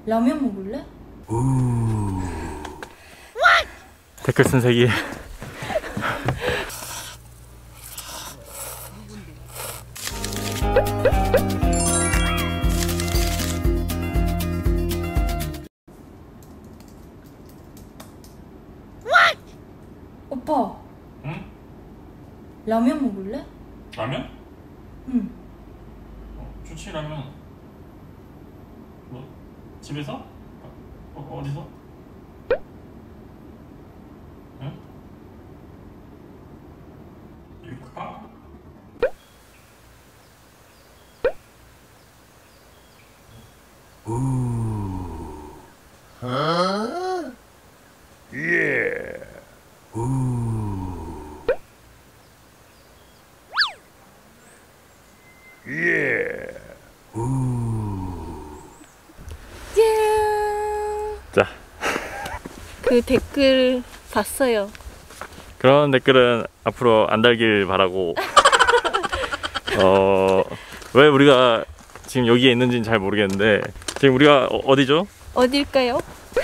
라면 먹을래? 댓글 쓴 색이. 오빠. 응? 라면 먹을래? 라면? 응. 좋지 라면. 뭐 집에서? 어디서? 응? 육화? 예. 예. 자, 그 댓글 봤어요. 그런 댓글은 앞으로 안 달길 바라고. 왜 우리가 지금 여기에 있는지는 잘 모르겠는데 지금 우리가 어디죠? 어딜까요?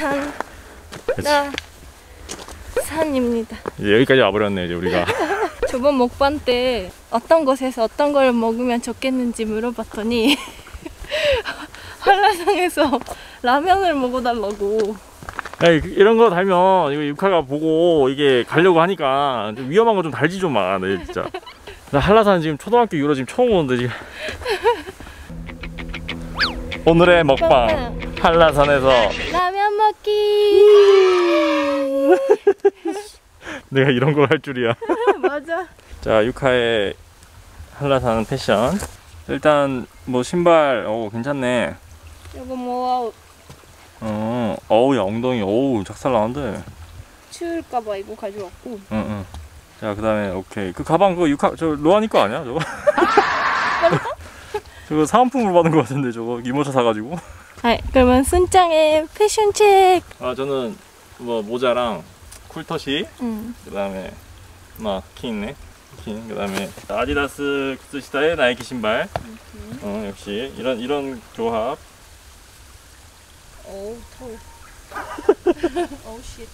산입니다. 이제 여기까지 와버렸네 이제 우리가. 저번 먹방 때 어떤 곳에서 어떤 걸 먹으면 좋겠는지 물어봤더니 한라산에서 라면을 먹어달라고. 에이, 이런 거 달면 이거 육화가 보고 이게 가려고 하니까 좀 위험한 거 좀 달지 좀 마. 네, 진짜. 나 한라산 지금 초등학교 이후로 지금 처음 오는데 지금. 오늘의 먹방 한라산에서 라면 먹기. 내가 이런 걸 할 줄이야. 맞아. 자, 육화의 한라산 패션. 일단 뭐 신발 괜찮네. 이거 뭐 어우 야 엉덩이 어우 작살 나는데. 추울까봐 이거 가져왔고. 응. 자, 그 다음에 오케이. 그 가방 그거 육화 저 로아니 거 아니야 저거? 저거 사은품으로 받은 거 같은데 저거 이모차 사가지고. 아, 그러면 순짱의 패션 책. 아, 저는 뭐 모자랑 쿨터시. 응. 그 다음에 막 키 있네. 키. 그 다음에 아디다스靴下에 나이키 신발. 역시 이런 조합. 어우 더워. 어우 씨.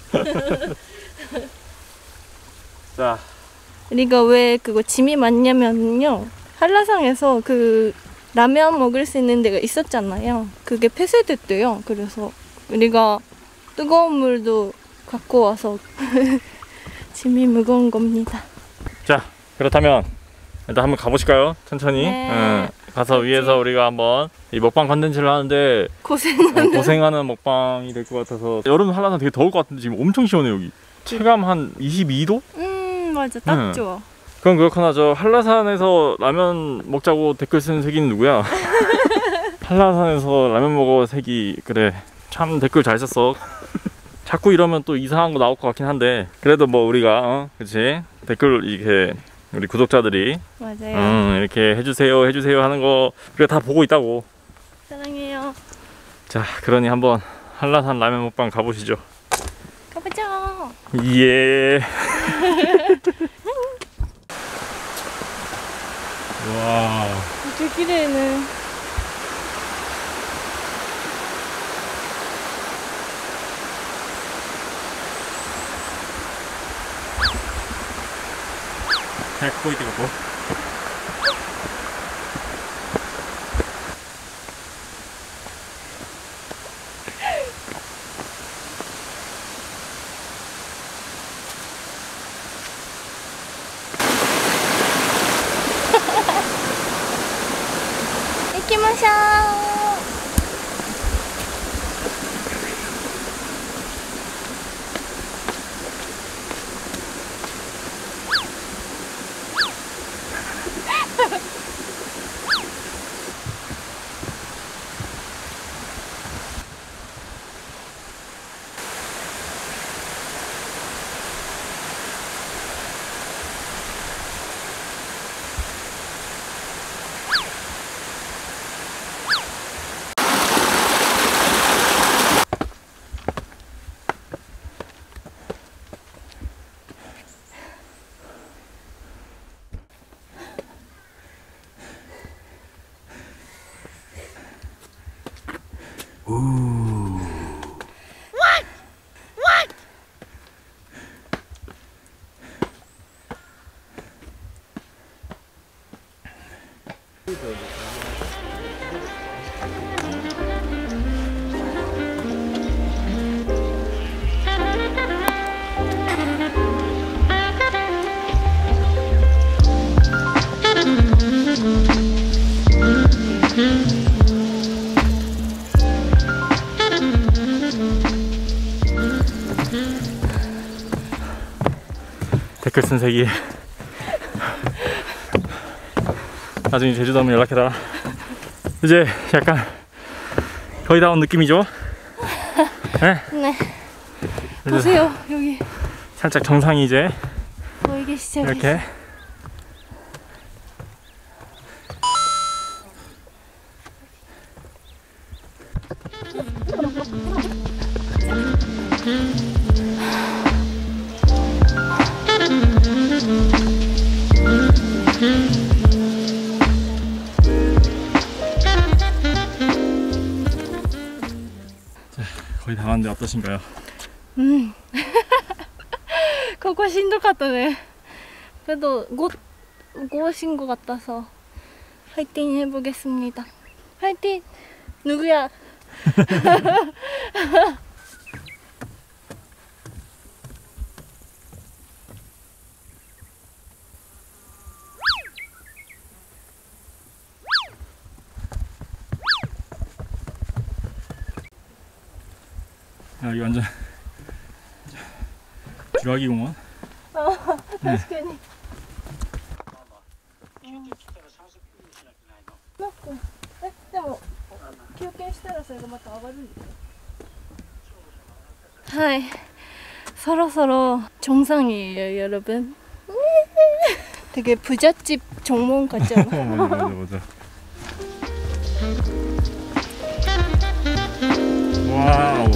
자, 우리가 왜 그거 짐이 많냐면요, 한라산에서 그 라면 먹을 수 있는 데가 있었잖아요. 그게 폐쇄됐대요. 그래서 우리가 뜨거운 물도 갖고 와서 짐이 무거운 겁니다. 자, 그렇다면 일단 한번 가보실까요? 천천히. 네. 가서 위에서 우리가 한번 이 먹방 컨텐츠를 하는데 고생하는 먹방이 될 것 같아서. 여름 한라산 되게 더울 것 같은데 지금 엄청 시원해 여기. 체감 한 22도? 맞아, 딱 좋아. 그럼 그렇구나. 저 한라산에서 라면 먹자고 댓글 쓰는 색이는 누구야? 한라산에서 라면 먹어 색이. 그래, 참 댓글 잘 썼어. 자꾸 이러면 또 이상한 거 나올 것 같긴 한데 그래도 뭐 우리가 그치 댓글 이렇게 우리 구독자들이 맞아요. 이렇게 해주세요 하는 거 우리가 다 보고 있다고. 사랑해요. 자, 그러니 한번 한라산 라면 먹방 가보시죠. 가보자. 예. 와. 저길에는 잘 보이되고 이키마쇼. 댓글 쓴 색이. 나중에 제주도 오면 연락해달라. 이제 약간 거의 다 온 느낌이죠? 네? 네. 보세요, 여기 살짝 정상이 이제 보이기 시작했어요. 이렇게. 거의 다 왔는데 어떠신가요? ここしんどかったね。그래도 곧 오신 것 같아서 파이팅 해보겠습니다. 파이팅! 누구야? 여기 완전 쥐라기 공원? 確かに。なんかでも休憩したらそれがまた上がるんですよ。はい서로서로 정상이에요 여러분. 되게 부잣집 정모원 같지 않아? 맞아. 와우.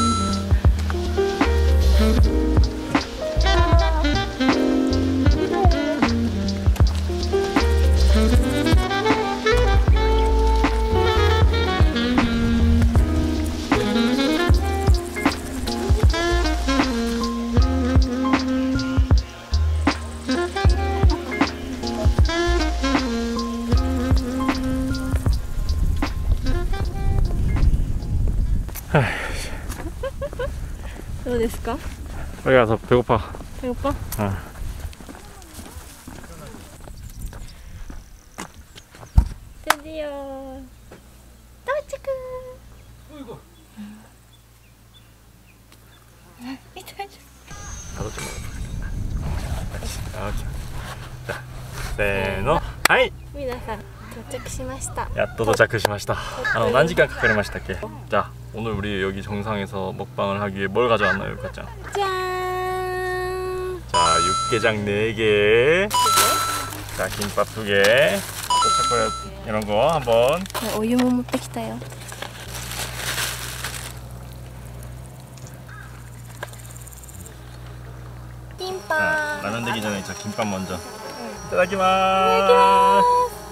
どうですか? 빨리 가서 배고파. 배고파? 드디어 도착! 나도 좀 먹어봐. 자, 세노, 하이! 皆さん到着しました. 야, 또 도착하시마시다. 난 시간 가까이마시다께. 자, 오늘 우리 여기 정상에서 먹방을 하기 위해 뭘 가져왔나요, 가짱? 짠! 자, 육개장 4개. 자, 김밥 2개. 초콜릿 이런 거 한번. 네, 우유도 持ってきたよ. 김밥. 라면 되기 전에 자, 김밥 먼저. 이따다키마스.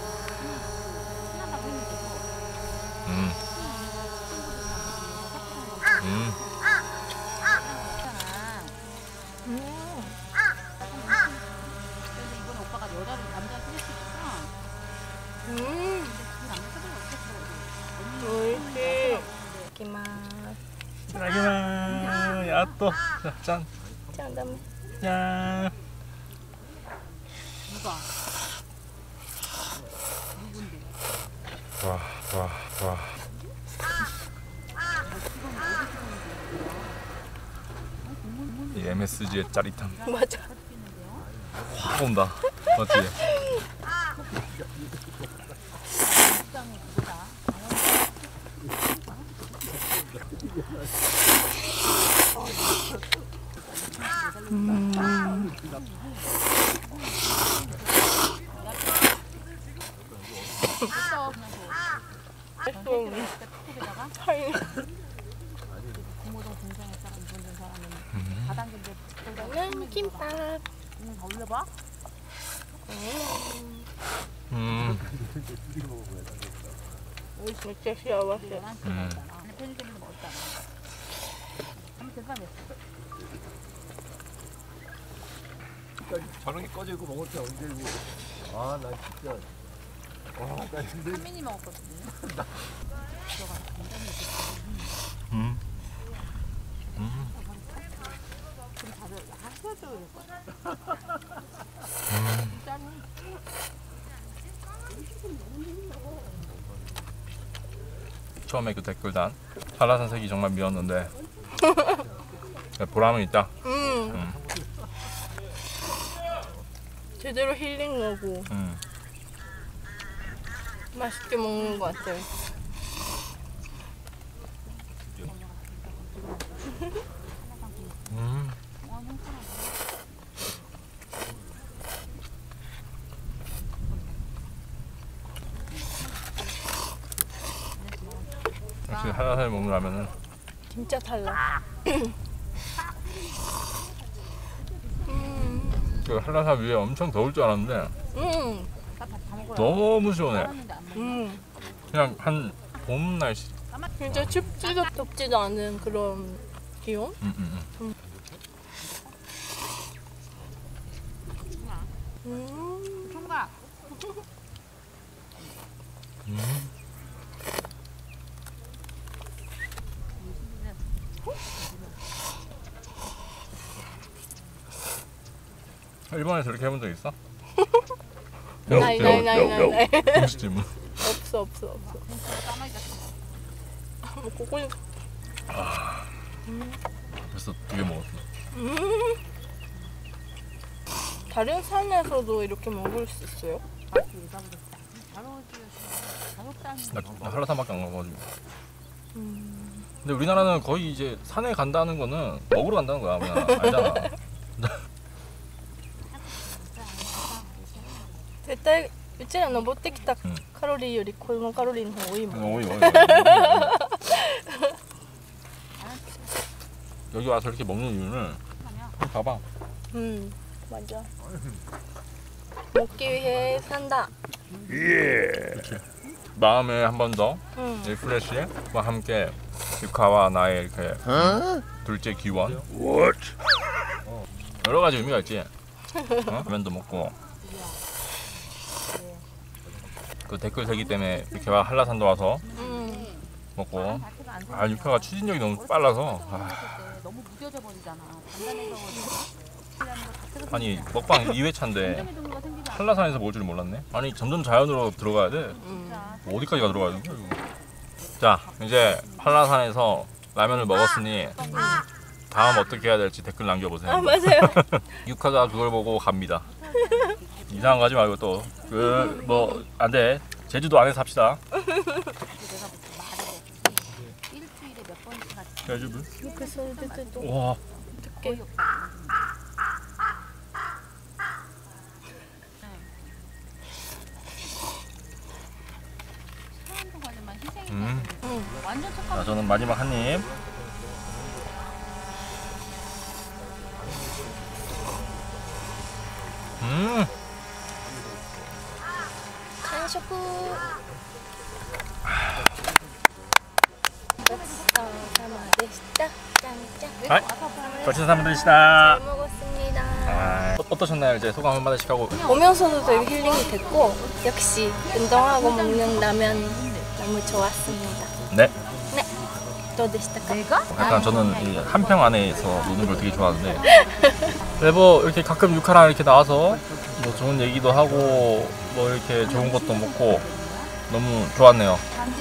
이따다키마스. 야, 또. 자, 짠. 짠, 다음에. 짠. 와. 이 MSG의 짜릿함 맞아. 확 온다. 맞지? 이거는 김밥. 올려봐. 진짜 시원했어. 편의점에서 먹었잖아. 한번 대단했어. 저런 게 꺼지고 먹을 때 언제고. 아, 나 진짜. 와, 나 근데. 한민이 먹었거든. 처음에 그 댓글단 한라산 색이 정말 미웠는데 보람은 있다. 제대로 힐링하고 음. 맛있게 먹는 것 같아요. 역시 한라산에 먹는 라면은 진짜 달라. 그 한라산 위에 엄청 더울 줄 알았는데 너무 시원해. 그냥 한 봄 날씨. 진짜 춥지도 덥지도 않은 그런 기온? 총각. 일본에서 이렇게 해본 적 있어? 나이. 음식 질문. 없어. 먹고 꼴. 벌써 2개 먹었어. 다른 산에서도 이렇게 먹을 수 있어요? 나 한라산밖에 안 가가지고. 근데 우리나라는 거의 이제 산에 간다는 거는 먹으러 간다는 거야. 그냥 알잖아. 絶対うちら登ってきたカロリーよりこのカロリーの方が多いもん。 어이. 여기 와서 이렇게 먹는 이유는 봐봐. 맞아. 먹기 위해 산다. 마음에 한 번 더 리프레시와 함께 유카와 나의 이렇게 둘째 기원. 여러 가지 의미가 있지. 라면도 먹고. 그 댓글 세기 때문에 유카와 한라산도 와서 먹고. 아 유카가 추진력이 너무 빨라서. 너무 무뎌져 버리잖아. 아니 먹방 2회차인데 한라산에서 먹을 줄 몰랐네. 아니 점점 자연으로 들어가야 돼. 뭐 어디까지 들어가야 되는 거야 이거. 자 이제 한라산에서 라면을 먹었으니 다음 어떻게 해야 될지 댓글 남겨보세요. 아 맞아요. 유카가 그걸 보고 갑니다. 이상한 거 하지 말고 또 그 뭐 안돼. 제주도 안에서 합시다. 일주일에 몇 번씩 같이 제주도? 그래서 와. 어떡해. 시간 동안에만 희생했다는 완전 착한. 자 저는 마지막 한 입. 간식. 짠짠. 거친 사람들이시다. 잘 먹었습니다. 어떠셨나요? 이제 소감 한마디씩 하고. 오면서도 되게 힐링이 됐고 역시 운동하고 먹는 라면 너무 좋았습니다. 네. 네. どうでしたか? 약간 저는 이 한평 안에서 노는 걸 되게 좋아하는데 뭐 이렇게 가끔 유카랑 이렇게 나와서 뭐 좋은 얘기도 하고 뭐 이렇게 좋은 것도 먹고 너무 좋았네요.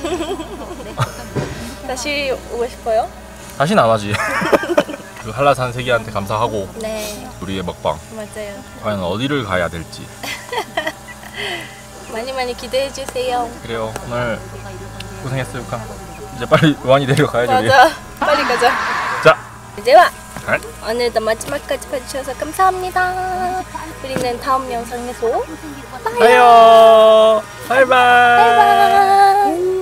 다시 오고 싶어요? 다시는 안 하지. 그 한라산 세계한테 감사하고 네, 우리의 먹방 맞아요. 과연 어디를 가야 될지. 많이 많이 기대해 주세요. 그래요. 오늘 고생했어 유카. 이제 빨리 요한이 데려가야죠. 우리. 맞아. 빨리 가자. 자. では 네. 오늘도 마지막까지 봐주셔서 감사합니다. 우리는 다음 영상에서 봐요. 바이바이. 바이바이.